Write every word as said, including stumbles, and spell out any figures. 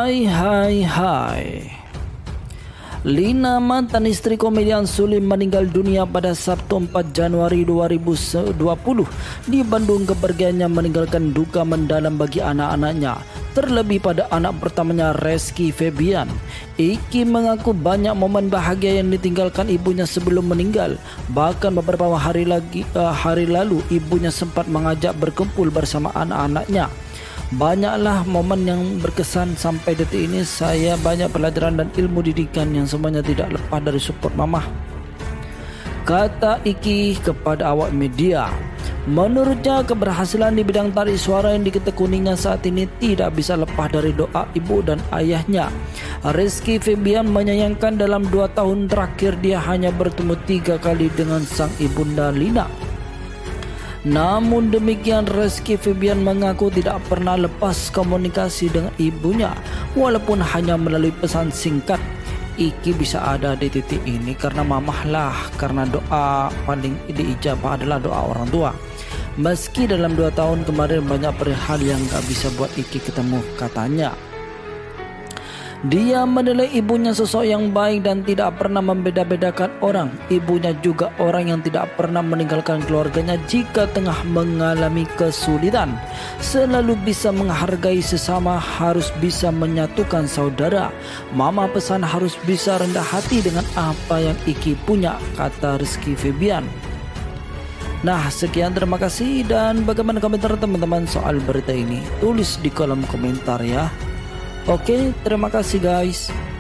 Hai hai hai. Lina, mantan istri komedian Sulim, meninggal dunia pada Sabtu empat Januari dua ribu dua puluh. Di Bandung, kepergiannya meninggalkan duka mendalam bagi anak-anaknya, terlebih pada anak pertamanya, Rizky Febian. Iki mengaku banyak momen bahagia yang ditinggalkan ibunya sebelum meninggal. Bahkan beberapa hari lagi uh, hari lalu ibunya sempat mengajak berkumpul bersama anak-anaknya. Banyaklah momen yang berkesan sampai detik ini. Saya banyak pelajaran dan ilmu didikan yang semuanya tidak lepas dari support mamah, kata Iki kepada awak media. Menurutnya, keberhasilan di bidang tarik suara yang ditekuninya saat ini tidak bisa lepas dari doa ibu dan ayahnya. Rizky Febian menyayangkan dalam dua tahun terakhir dia hanya bertemu tiga kali dengan sang ibunda Lina. Namun demikian, Rizky Febian mengaku tidak pernah lepas komunikasi dengan ibunya, walaupun hanya melalui pesan singkat. Iki bisa ada di titik ini karena mamahlah, karena doa paling diijabah adalah doa orang tua. Meski dalam dua tahun kemarin banyak perihal yang gak bisa buat Iki ketemu, katanya. Dia menilai ibunya sosok yang baik dan tidak pernah membeda-bedakan orang. Ibunya juga orang yang tidak pernah meninggalkan keluarganya jika tengah mengalami kesulitan. Selalu bisa menghargai sesama, harus bisa menyatukan saudara. Mama pesan harus bisa rendah hati dengan apa yang Iki punya, kata Rizky Febian. Nah, sekian, terima kasih. Dan bagaimana komentar teman-teman soal berita ini? Tulis di kolom komentar ya. Oke, terima kasih guys.